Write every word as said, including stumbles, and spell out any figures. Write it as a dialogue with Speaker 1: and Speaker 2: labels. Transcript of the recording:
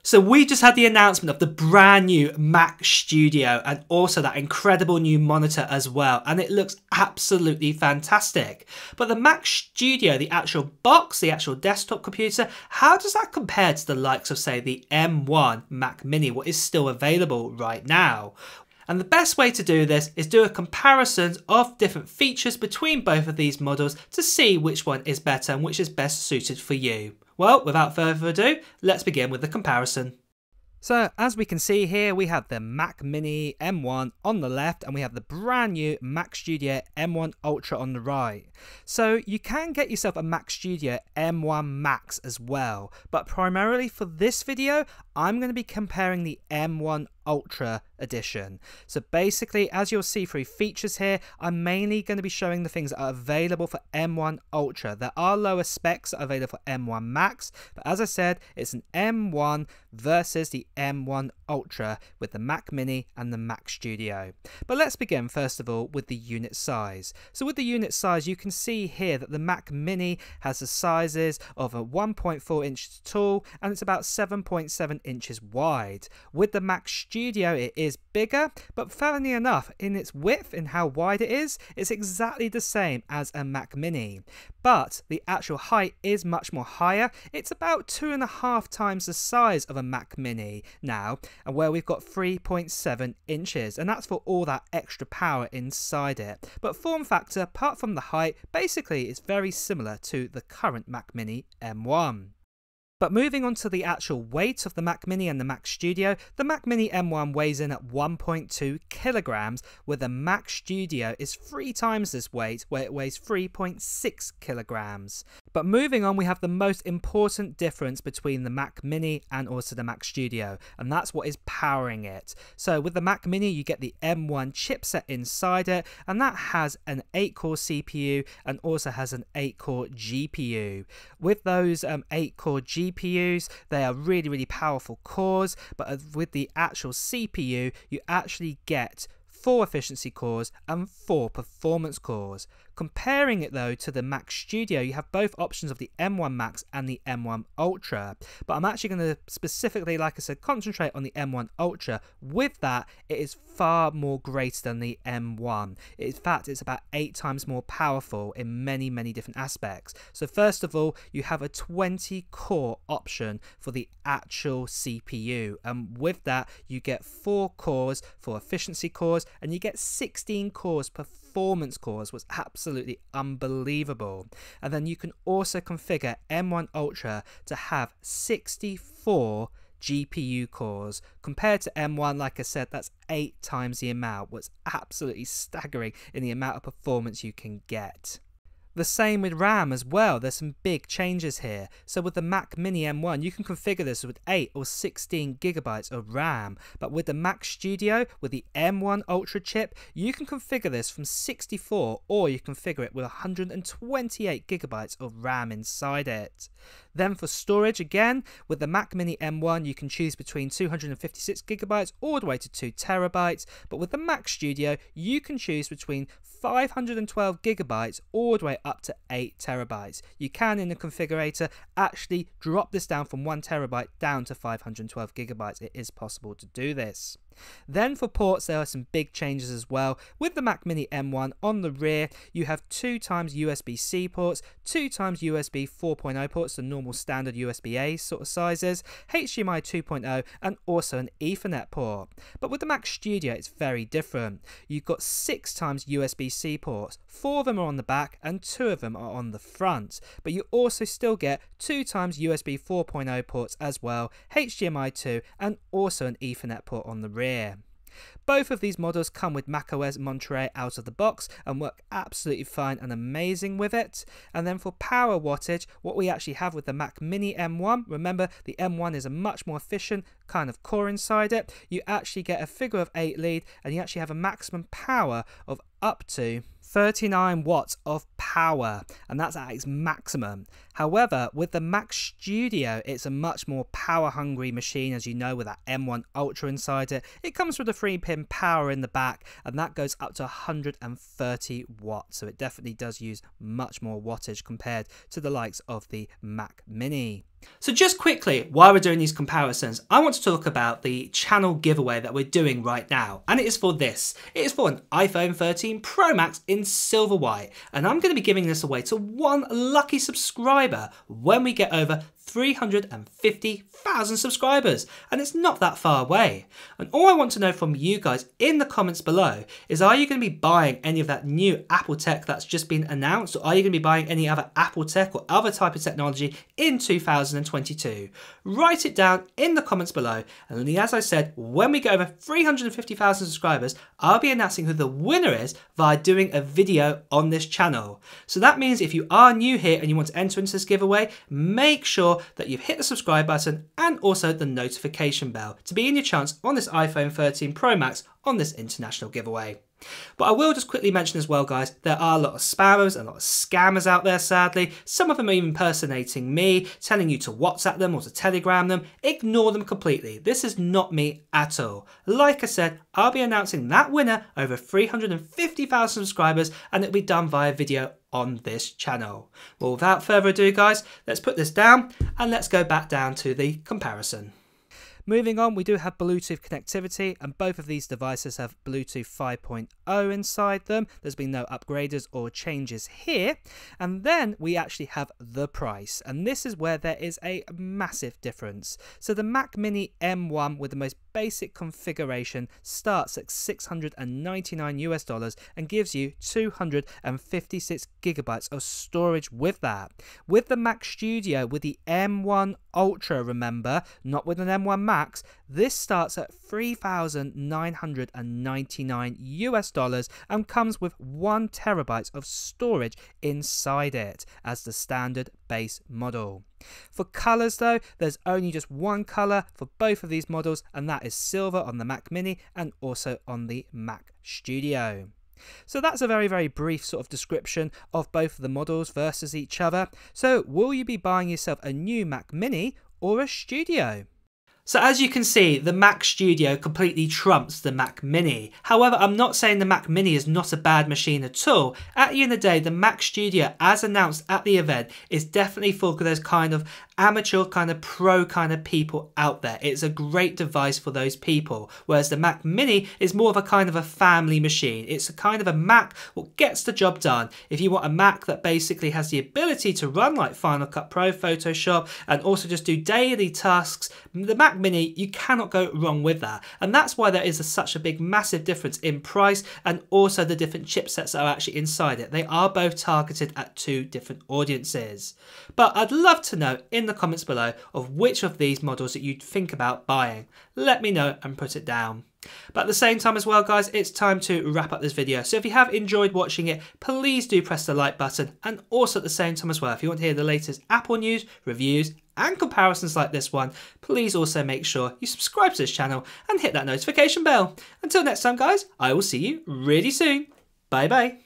Speaker 1: So we just had the announcement of the brand new Mac Studio and also that incredible new monitor as well, and it looks absolutely fantastic. But the Mac Studio, the actual box, the actual desktop computer, how does that compare to the likes of, say, the M one Mac Mini, what is still available right now? And the best way to do this is do a comparison of different features between both of these models to see which one is better and which is best suited for you. Well, without further ado, let's begin with the comparison. So as we can see here, we have the Mac Mini M one on the left and we have the brand new Mac Studio M one Ultra on the right. So you can get yourself a Mac Studio M one Max as well, but primarily for this video, I'm going to be comparing the M one Ultra edition. So basically, as you'll see through features here, I'm mainly going to be showing the things that are available for M one Ultra. There are lower specs that are available for M one Max, but as I said, it's an M one versus the M one Ultra with the Mac Mini and the Mac Studio. But let's begin first of all with the unit size. So with the unit size, you can see here that the Mac Mini has the sizes of a one point four inches tall and it's about seven point seven inches wide. With the Mac Studio, it is bigger, but funnily enough, in its width and how wide it is, it's exactly the same as a Mac Mini. But the actual height is much more higher. It's about two and a half times the size of a Mac Mini now, and where we've got three point seven inches, and that's for all that extra power inside it. But form factor, apart from the height, basically it's very similar to the current Mac Mini M one. But moving on to the actual weight of the Mac Mini and the Mac Studio, the Mac Mini M one weighs in at one point two kilograms, where the Mac Studio is three times this weight, where it weighs three point six kilograms. But moving on, we have the most important difference between the Mac Mini and also the Mac Studio, and that's what is powering it. So with the Mac Mini, you get the M one chipset inside it, and that has an eight core C P U and also has an eight core G P U. With those um, eight core G P Us, they are really, really powerful cores, but with the actual C P U, you actually get four efficiency cores and four performance cores. Comparing it though to the Mac Studio, you have both options of the M one Max and the M one Ultra, but I'm actually going to specifically, like I said, concentrate on the M one Ultra. With that, it is far more greater than the M one. In fact, it's about eight times more powerful in many, many different aspects. So first of all, you have a twenty core option for the actual C P U, and with that, you get four cores for efficiency cores, and you get sixteen cores per performance cores. Was absolutely unbelievable. And then you can also configure M one Ultra to have sixty-four G P U cores. Compared to M one, like I said, that's eight times the amount. What's absolutely staggering in the amount of performance you can get. The same with RAM as well. There's some big changes here. So with the Mac Mini M one, you can configure this with eight or sixteen gigabytes of RAM. But with the Mac Studio, with the M one Ultra chip, you can configure this from sixty-four, or you can configure it with one hundred twenty-eight gigabytes of RAM inside it. Then for storage, again, with the Mac Mini M one, you can choose between two hundred fifty-six gigabytes all the way to two terabytes. But with the Mac Studio, you can choose between five hundred twelve gigabytes all the way up to eight terabytes. You can, in the configurator, actually drop this down from one terabyte down to five hundred twelve gigabytes. It is possible to do this. Then for ports, there are some big changes as well. With the Mac Mini M one, on the rear, you have two times U S B C ports, two times U S B four point oh ports, the normal standard U S B A sort of sizes, H D M I two point oh, and also an Ethernet port. But with the Mac Studio, it's very different. You've got six times U S B C ports, four of them are on the back and two of them are on the front. But you also still get two times U S B four point oh ports as well, H D M I two, and also an Ethernet port on the rear. Both of these models come with macOS Monterey out of the box and work absolutely fine and amazing with it. And then for power wattage, what we actually have with the Mac Mini M one, remember the M one is a much more efficient kind of core inside it. You actually get a figure of eight lead and you actually have a maximum power of up to thirty-nine watts of power, and that's at its maximum. However, with the Mac Studio, it's a much more power hungry machine, as you know, with that M one Ultra inside it. It comes with a three pin power in the back, and that goes up to one hundred thirty watts, so it definitely does use much more wattage compared to the likes of the Mac Mini. So just quickly, while we're doing these comparisons, I want to talk about the channel giveaway that we're doing right now. And it is for this. It is for an iPhone thirteen Pro Max in silver white. And I'm going to be giving this away to one lucky subscriber when we get over three hundred fifty thousand subscribers, and it's not that far away. And all I want to know from you guys in the comments below is, are you going to be buying any of that new Apple tech that's just been announced, or are you going to be buying any other Apple tech or other type of technology in two thousand twenty-two? Write it down in the comments below, and as I said, when we get over three hundred fifty thousand subscribers, I'll be announcing who the winner is via doing a video on this channel. So that means if you are new here and you want to enter into this giveaway, make sure that you've hit the subscribe button and also the notification bell to be in your chance on this iPhone thirteen Pro Max on this international giveaway. But I will just quickly mention as well, guys, there are a lot of spammers and a lot of scammers out there, sadly. Some of them are even impersonating me, telling you to WhatsApp them or to Telegram them. Ignore them completely. This is not me at all. Like I said, I'll be announcing that winner over three hundred fifty thousand subscribers, and it'll be done via video on this channel. Well, without further ado, guys, let's put this down and let's go back down to the comparison. Moving on, we do have Bluetooth connectivity, and both of these devices have Bluetooth five point oh inside them. There's been no upgraders or changes here. And then we actually have the price, and this is where there is a massive difference. So the Mac Mini M one with the most basic configuration starts at six hundred ninety-nine US dollars and gives you two hundred fifty-six gigabytes of storage with that. With the Mac Studio, with the M one Ultra, remember, not with an M one Max, this starts at three thousand nine hundred ninety-nine US dollars and comes with one terabyte of storage inside it as the standard base model. For colors though, there's only just one color for both of these models, and that is silver on the Mac Mini and also on the Mac Studio. So that's a very, very brief sort of description of both of the models versus each other. So will you be buying yourself a new Mac Mini or a Studio? So as you can see, the Mac Studio completely trumps the Mac Mini. However, I'm not saying the Mac Mini is not a bad machine at all. At the end of the day, the Mac Studio, as announced at the event, is definitely for those kind of amateur, kind of pro kind of people out there. It's a great device for those people. Whereas the Mac Mini is more of a kind of a family machine. It's a kind of a Mac that gets the job done. If you want a Mac that basically has the ability to run like Final Cut Pro, Photoshop, and also just do daily tasks, the Mac Mini, you cannot go wrong with that. And that's why there is a, such a big massive difference in price, and also the different chipsets that are actually inside it. They are both targeted at two different audiences. But I'd love to know in the comments below of which of these models that you'd think about buying. Let me know and put it down. But at the same time as well, guys, it's time to wrap up this video. So if you have enjoyed watching it, please do press the like button, and also at the same time as well, if you want to hear the latest Apple news, reviews and comparisons like this one, please also make sure you subscribe to this channel and hit that notification bell. Until next time, guys, I will see you really soon. Bye bye.